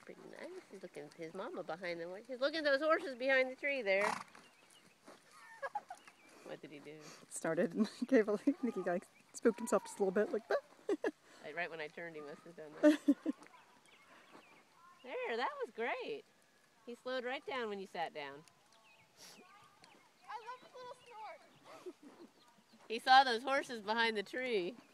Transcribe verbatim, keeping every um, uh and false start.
Pretty nice. He's looking at his mama behind the He's looking at those horses behind the tree there. What did he do? Started and gave a, I think he like spooked himself just a little bit, like Like right when I turned, he must have done that. There, that was great. He slowed right down when you sat down. I love his little snort. He saw those horses behind the tree.